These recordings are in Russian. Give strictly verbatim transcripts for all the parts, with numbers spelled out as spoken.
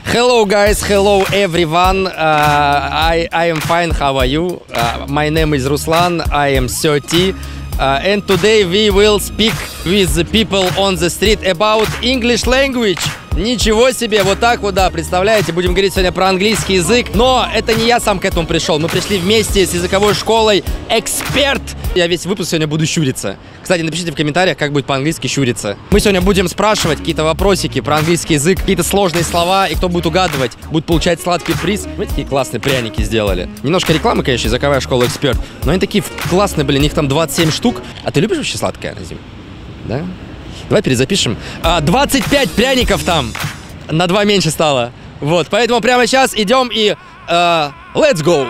Hello guys, hello everyone. Uh, I I am fine. How are you? Uh, my name is Ruslan. I am thirty. Uh, and today we will speak with the people on the street about English language. Ничего себе, вот так вот, да, представляете, будем говорить сегодня про английский язык. Но это не я сам к этому пришел, мы пришли вместе с языковой школой «Эксперт». Я весь выпуск сегодня буду щуриться. Кстати, напишите в комментариях, как будет по-английски щуриться. Мы сегодня будем спрашивать какие-то вопросики про английский язык, какие-то сложные слова, и кто будет угадывать, будет получать сладкий приз. Смотрите, какие классные пряники сделали. Немножко рекламы, конечно, языковая школа «Эксперт», но они такие классные, блин, их там двадцать семь штук. А ты любишь вообще сладкое, Назим? Да? Давай перезапишем. А, двадцать пять пряников там. На два меньше стало. Вот, поэтому прямо сейчас идем и... Uh, let's go!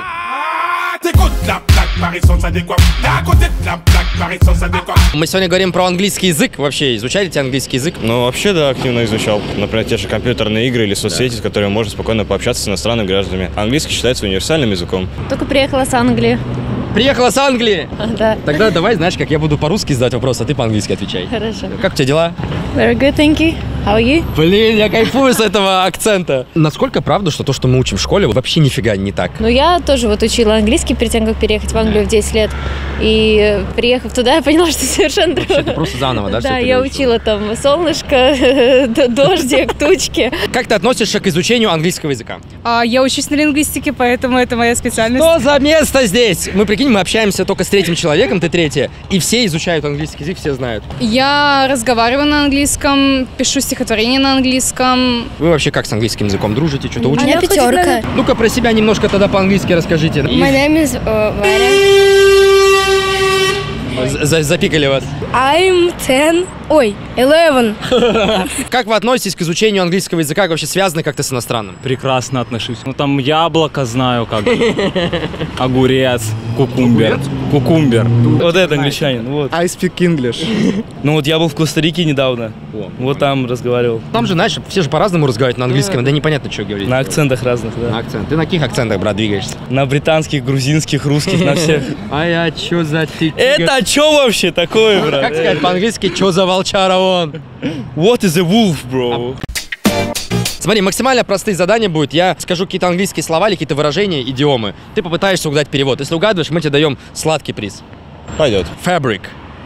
Мы сегодня говорим про английский язык. Вообще, изучали те английский язык? Ну, вообще, да, активно изучал. Например, те же компьютерные игры или соцсети, да, с которыми можно спокойно пообщаться с иностранными гражданами. Английский считается универсальным языком. Только приехала с Англии. Приехала с Англии? Да. Тогда давай, знаешь, как я буду по-русски задать вопрос, а ты по-английски отвечай. Хорошо. Как у тебя дела? Very good, thank you. How are you? Блин, я кайфую с этого акцента. Насколько правда, что то, что мы учим в школе, вообще нифига не так? Ну, я тоже вот учила английский перед тем, как переехать в Англию в десять лет. И приехав туда, я поняла, что совершенно другое. Ты просто заново, да? Да, я учила там солнышко, дождик, тучки. Как ты относишься к изучению английского языка? А, я учусь на лингвистике, поэтому это моя специальность. Что за место здесь? Мы, прикинь, мы общаемся только с третьим человеком, ты третья, и все изучают английский язык, все знают. Я разговариваю на английском, пишу стихотворения на английском. Вы вообще как с английским языком дружите, что-то У учите? меня пятерка. Ну-ка про себя немножко тогда по-английски расскажите. My name is uh, За- Запикали вас. I'm ten. Ой, eleven. Как вы относитесь к изучению английского языка, как вообще связаны как-то с иностранным? Прекрасно отношусь. Ну там яблоко знаю как. Огурец, кукумбер. Кукумбер. Вот это англичанин. Вот. I speak English. Ну вот я был в Коста-Рике недавно. Вот там разговаривал. Там же, знаешь, все же по-разному разговаривают на английском, да непонятно, что говорить. На акцентах разных, На да. акцент. Ты на каких акцентах, брат, двигаешься? На британских, грузинских, русских, на всех. А я чё за ты? Это что вообще такое, брат? Как сказать по-английски, чё за волчара он? What is a wolf, bro? Смотри, максимально простые задания будут. Я скажу какие-то английские слова или какие-то выражения, идиомы. Ты попытаешься угадать перевод. Если угадываешь, мы тебе даем сладкий приз. Пойдет. Fabric.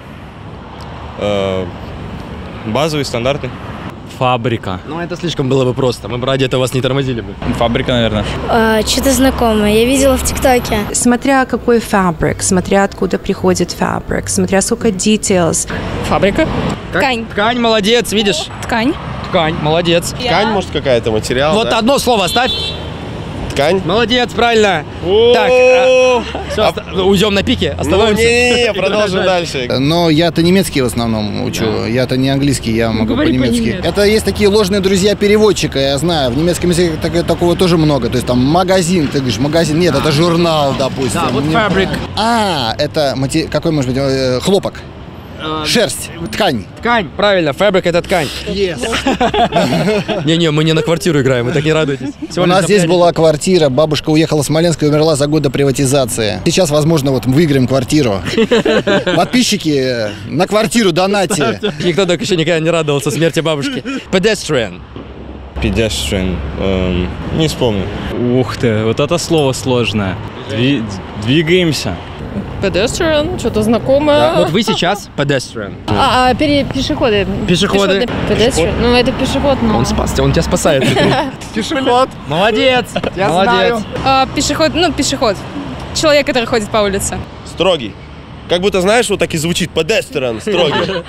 Э, базовый, стандартный. Фабрика. Ну, это слишком было бы просто. Мы бы ради этого вас не тормозили бы. Фабрика, наверное. Uh, Что-то знакомое. Я видела в ТикТоке. Смотря какой фабрик, смотря откуда приходит фабрик, смотря сколько details. Фабрика. Как? Ткань. Ткань, молодец, видишь? Ткань. Ткань, молодец. Ткань, может, какая-то, материал, Вот да? одно слово оставь. Ткань. Молодец, правильно. Так, все, уйдем на пике, Ну, остановимся. не-не-не, продолжим дальше. Но я-то немецкий в основном учу, я-то не английский, я могу по-немецки. Это есть такие ложные друзья переводчика, я знаю, в немецком языке так- такого тоже много. То есть там магазин, ты говоришь, магазин, нет, это журнал, допустим. Да, вот Не- fabric. А, это мати- какой может быть, э, хлопок, шерсть, ткань. Ткань, правильно, fabric это ткань. Не-не, мы не на квартиру играем, вы так не радуйтесь. У нас здесь была квартира, бабушка уехала в Смоленск и умерла за год до приватизации. Сейчас, возможно, вот выиграем квартиру. Подписчики, на квартиру донате. Никто так еще никогда не радовался смерти бабушки. Pedestrian. Pedestrian. Эм, не вспомню. Ух ты, вот это слово сложное. Дви- Двигаемся. Pedestrian, что-то знакомое. Да, вот вы сейчас pedestrian. А, а пере, пешеходы. Пешеходы. Pedestrian. Ну, это пешеход, но... Он спас, он тебя спасает. Пешеход. Молодец, молодец. А, пешеход, ну, пешеход. Человек, который ходит по улице. Строгий. Как будто, знаешь, вот так и звучит. Pedestrian, строгий.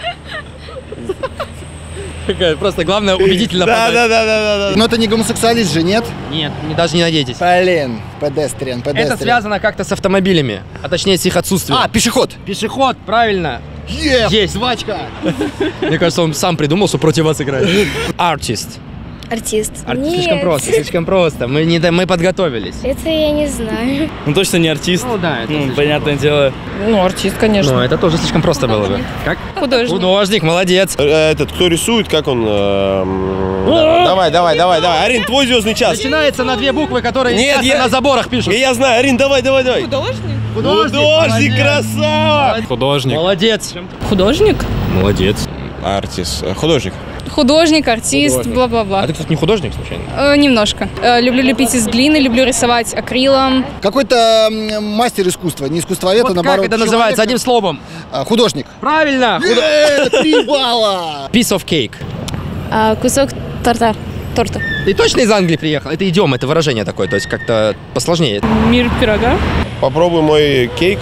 Просто главное убедительно Да, подать. да, да, да, да. Но это не гомосексуалист же, нет? Нет, не- даже не надейтесь. Блин, педестриан, педестриан. Это связано как-то с автомобилями, а точнее с их отсутствием. А, пешеход. Пешеход, правильно. Е, Есть. жвачка. Мне кажется, он сам придумал, что против вас играет. Артист. Артист. Артист Нет, слишком просто, слишком просто. Мы, не, мы подготовились. это я не знаю. Ну точно не артист. Ну да, это Ну, слишком понятное дело. Ну, артист, конечно. Ну, это тоже слишком просто было бы. Как? Художник. Художник, молодец. Э, Этот, кто рисует, как он... эм, Давай, давай, давай, давай. Арин, твой звездный час. Начинается на две буквы, которые Нет, часто я- на заборах пишут. Я, я знаю, Арин, давай, давай, давай. Художник? Художник, красава! Художник. Молодец. Художник? Молодец. Артист. Э, Художник. Художник, артист, Художник. бла-бла-бла. А ты, кстати, не художник, случайно? Э, немножко. Э, люблю лепить из глины, люблю рисовать акрилом. Какой-то м, мастер искусства, не искусствовед, а Вот наоборот. как это называется? человек- Одним словом. А, Художник. Правильно! Э, Три балла! Piece of cake. А, кусок торта. Торта. Ты точно из Англии приехал? Это идиом, это выражение такое, то есть как-то посложнее. Мир пирога. Попробуй мой кейк.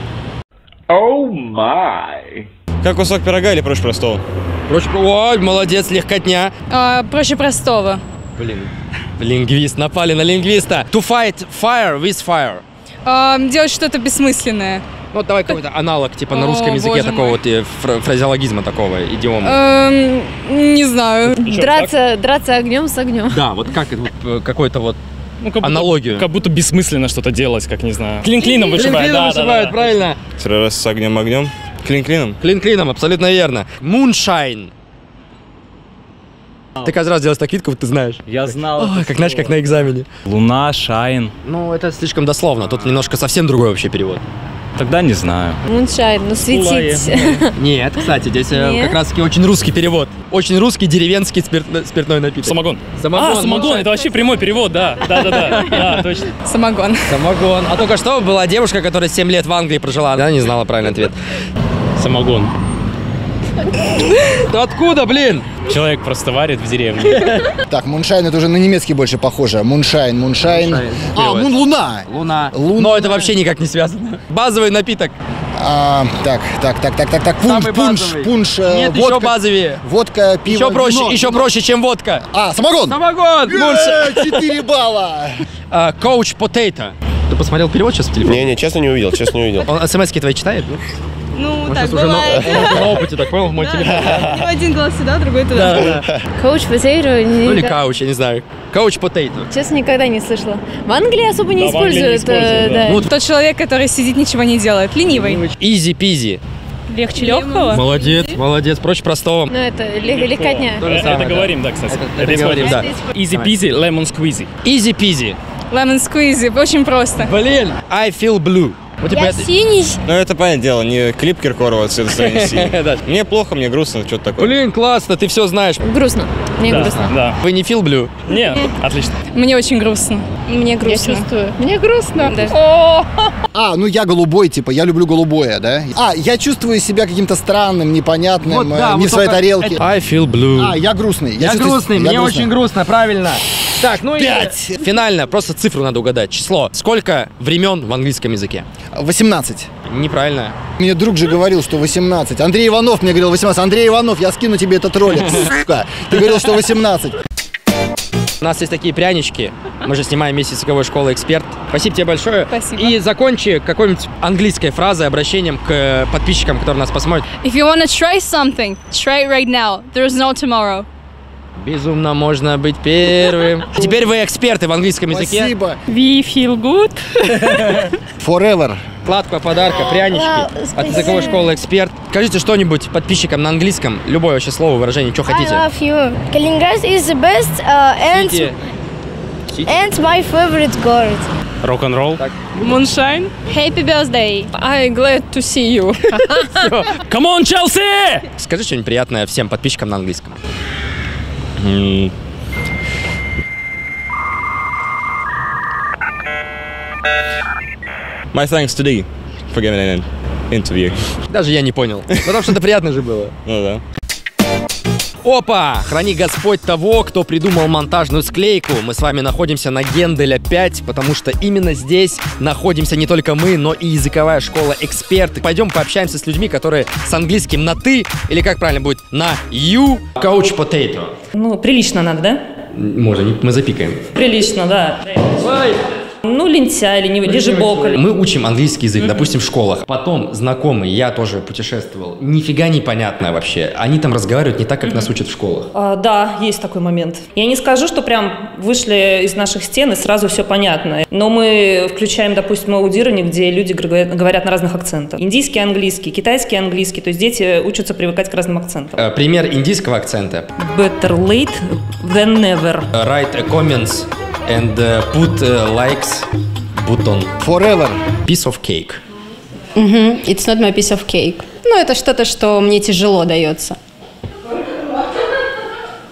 Как кусок пирога или проще простого? Короче, ой, молодец, легкотня. Э, проще простого. Блин, лингвист, напали на лингвиста. To fight fire with fire. Э, делать что-то бессмысленное. Ну, давай какой-то аналог, типа на О, русском языке боже такого мой. вот э, фра- фразеологизма такого, идиома. Эм, не знаю. Драться, драться огнем с огнем. Да, вот как это, вот, э, какой-то вот Ну, как будто, аналогию. как будто бессмысленно что-то делать, как не знаю. Клин клином вышибает, Клин-клином да, да, вышибают, да. правильно. Второй раз с огнем-огнем. Клин-клином. Клин-клином, абсолютно верно. Moonshine. Ты каждый раз делаешь так вид, как будто ты знаешь. Я знал. Ой, это как знаешь, слово. как на экзамене. Луна, шайн. Ну, это слишком дословно. Тут немножко совсем другой вообще перевод. Тогда не знаю. Муншайн, ну светить. Нет, кстати, здесь э, Нет? как раз таки очень русский перевод. Очень русский деревенский спирт- спиртной напиток. Самогон. Самогон. А, самогон, Moonshine. это вообще прямой перевод, да. Да, да, да. Да, точно. Самогон. Самогон. А только что была девушка, которая семь лет в Англии прожила. Она не знала правильный ответ. Самогон. Да откуда, блин? Человек просто варит в деревне. Так, Муншайн это уже на немецкий больше похоже. Муншайн, Муншайн. Муншайн. А, Перевод. мун луна. Луна. Луна. Но это вообще никак не связано. Базовый напиток. А, так, так, так, так, так, так. Пунш, Самый пунш, базовый. пунш. э, Нет, водка, еще базовее. Водка, пиво, Еще проще, вино. еще проще, чем водка. А, самогон. Самогон. Moonshine. Э, Четыре балла. А, Coach Potato. Ты посмотрел перевод сейчас в телефоне? Не-не, честно не увидел, честно не увидел. Он смс-ки твои читает? Ну, Ну, он так сейчас уже на, бывает. на опыте, так понял, в мой телефон. Один глаз сюда, другой туда. Да, да. Коуч потейто. Ну или кауч, я не знаю. Coach Potato. Честно, никогда не слышала. В Англии особо не Да, в Англии не используют. э, используют, да. да. Ну, Тот человек, который сидит, ничего не делает. Ленивый. Easy peasy. Легче легкого. Молодец, молодец, проще простого. Ну это лег- легкотня. То же Это самое, да. говорим, да, кстати. Это говорим, да. Easy peasy, lemon squeezy. Easy peasy. Lemon squeezy. Очень просто. Блин, I feel blue. Вот типа Я это- синий. Ну, это, понятное дело, не клип Киркорова «Цвет настроения синий». Да. Мне плохо, мне грустно, что-то такое. Блин, классно, ты все знаешь. Грустно. Мне Да, грустно. да. Вы не feel blue? Не, отлично. Мне очень грустно. Мне Я грустно. чувствую. Мне грустно. Да. О, А, ну я голубой, типа, я люблю голубое, да? А, я чувствую себя каким-то странным, непонятным, Вот, да, э, не вот в своей только тарелке. I feel blue. А, я грустный. Я чувствую- грустный, я мне грустный. очень грустно, правильно. Так, ну Пять. и финально, просто цифру надо угадать. Число. Сколько времен в английском языке? восемнадцать. Неправильно. Мне друг же говорил, что восемнадцать. Андрей Иванов мне говорил восемнадцать. Андрей Иванов, я скину тебе этот ролик, сука. Ты говорил, что восемнадцать. У нас есть такие прянички. Мы же снимаем вместе с языковой школы «Эксперт». Спасибо тебе большое. Спасибо. И закончи какой-нибудь английской фразой, обращением к э, подписчикам, которые нас посмотрят. If you wanna try something, try it right now. There's no tomorrow. Безумно можно быть первым. Теперь вы эксперты в английском языке. Спасибо. we feel good. Forever. Складка, подарка, прянички Вау, от спасибо. языковой школы «Эксперт». Скажите что-нибудь подписчикам на английском. Любое вообще слово, выражение, что I хотите. love you. Kaliningrad is the best uh, and, Сити. and my favorite город. Рок-н-ролл. Moonshine. Happy birthday. I'm glad to see you. Come on, Chelsea! Скажи что-нибудь приятное всем подписчикам на английском. М. My thanks today for giving an interview. Даже я не понял. Потому что это приятно же было. Ну да. Опа! Храни Господь того, кто придумал монтажную склейку. Мы с вами находимся на Генделя пять, потому что именно здесь находимся не только мы, но и языковая школа «Эксперт». Пойдем пообщаемся с людьми, которые с английским на «ты», или как правильно будет, на «you». Coach Potato. Ну, прилично надо, да? Можно, мы запикаем. Прилично, да. Ну, лентяй или не лежебока. Мы учим английский язык, допустим, в школах. Потом знакомые, я тоже путешествовал. Нифига непонятно вообще. Они там разговаривают не так, как нас учат в школах. А, да, есть такой момент. Я не скажу, что прям вышли из наших стен и сразу все понятно. Но мы включаем, допустим, аудирование, где люди говорят, говорят на разных акцентах. Индийский английский, китайский английский. То есть дети учатся привыкать к разным акцентам. Э, Пример индийского акцента. Better late than never. Write a comments and uh, put uh, likes button. Forever. Piece of cake. Mm-hmm. It's not my piece of cake. Ну, это что-то, что мне тяжело дается.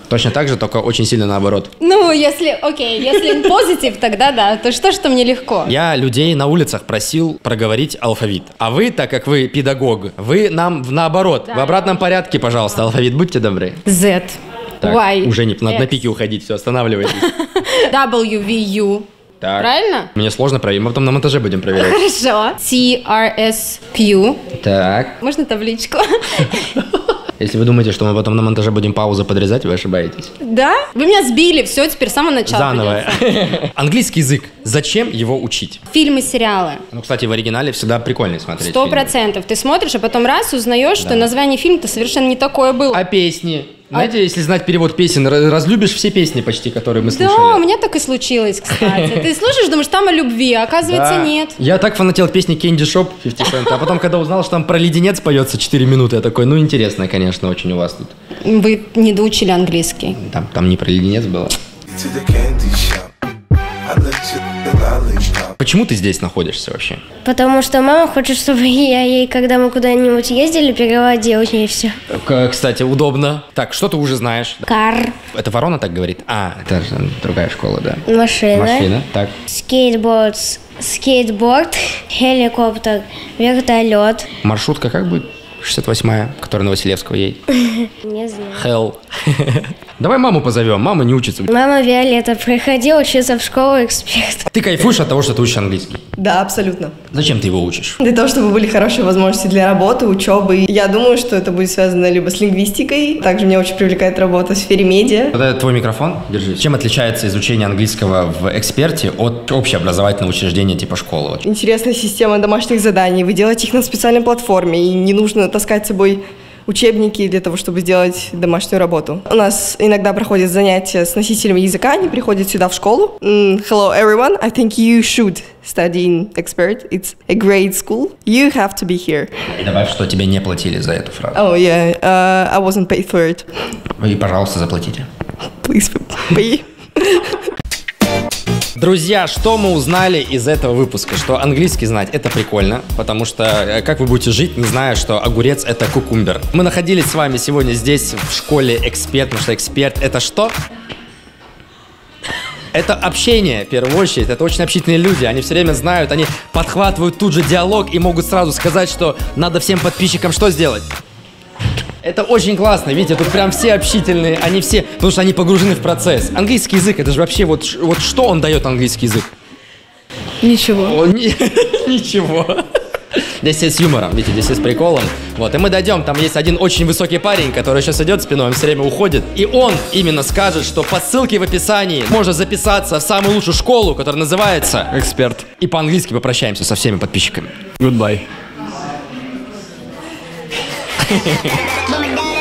Точно так же, только очень сильно наоборот. Ну, если, окей, если позитив, тогда да. То что, что мне легко? Я людей на улицах просил проговорить алфавит. А вы, так как вы педагог, вы нам в наоборот, да. в обратном порядке, пожалуйста, алфавит, будьте добры. Z. Так, Y. уже не, надо X. на пике уходить, все, останавливайтесь. W, V, U. Так. Правильно? Мне сложно проверить, мы потом на монтаже будем проверять. Хорошо. T, R, S, Q. Так. Можно табличку? Если вы думаете, что мы потом на монтаже будем паузу подрезать, вы ошибаетесь. Да? Вы меня сбили, все, теперь с самого начала. Заново. Английский язык. Зачем его учить? Фильмы, сериалы. Ну, кстати, в оригинале всегда прикольно смотреть. Сто процентов. Ты смотришь, а потом раз узнаешь, да. что название фильма-то совершенно не такое было. А песни? Знаете, а... если знать перевод песен, разлюбишь все песни почти, которые мы слушали. Да, у меня так и случилось, кстати. Ты слушаешь, думаешь, там о любви, а оказывается, да. нет. Я так фанател песни Candy Shop пятьдесят Cent, а потом, когда узнал, что там про леденец поется четыре минуты, я такой, ну, интересно, конечно, очень у вас тут. Вы не доучили английский. Там, там не про леденец было. Почему ты здесь находишься вообще? Потому что мама хочет, чтобы я ей, когда мы куда-нибудь ездили, переводила ей все. Кстати, удобно. Так, что ты уже знаешь? Кар. Это Ворона так говорит? А, это же другая школа, да. Машина. Машина, так. Скейтборд. Скейтборд. Хеликоптер. Вертолет. Маршрутка как будет? шестьдесят восьмая, которая на Василевского едет. Не знаю. Hell. Давай маму позовем, мама не учится. Мама Виолетта приходила учиться в школу эксперт. Ты кайфуешь от того, что ты учишь английский? Да, абсолютно. Зачем ты его учишь? Для того, чтобы были хорошие возможности для работы, учебы. Я думаю, что это будет связано либо с лингвистикой. Также меня очень привлекает работа в сфере медиа. Это твой микрофон, держи. Чем отличается изучение английского в эксперте от общеобразовательного учреждения типа школы? Интересная система домашних заданий. Вы делаете их на специальной платформе, и не нужно таскать с собой учебники для того, чтобы сделать домашнюю работу. У нас иногда проходят занятия с носителями языка, они приходят сюда в школу. Mm, hello everyone, I think you should study in Expert. It's a great school. You have to be here. И добавь, что тебе не платили за эту фразу. Oh yeah, uh, I wasn't paid for it. И, пожалуйста, заплатите. Please pay. Друзья, что мы узнали из этого выпуска? Что английский знать — это прикольно, потому что как вы будете жить, не зная, что огурец — это кукумбер. Мы находились с вами сегодня здесь, в школе «Эксперт», потому что «Эксперт» — это что? Это общение, в первую очередь, это очень общительные люди, они все время знают, они подхватывают тут же диалог и могут сразу сказать, что надо всем подписчикам что сделать? Это очень классно, видите, тут прям все общительные, они все, потому что они погружены в процесс. Английский язык, это же вообще вот, вот что он дает, английский язык? Ничего. Он не, ничего. Здесь есть с юмором, видите, здесь есть с приколом. Вот, и мы дойдем, там есть один очень высокий парень, который сейчас идет спиной, он все время уходит. И он именно скажет, что по ссылке в описании можно записаться в самую лучшую школу, которая называется «Эксперт». И по-английски попрощаемся со всеми подписчиками. Goodbye. Mama,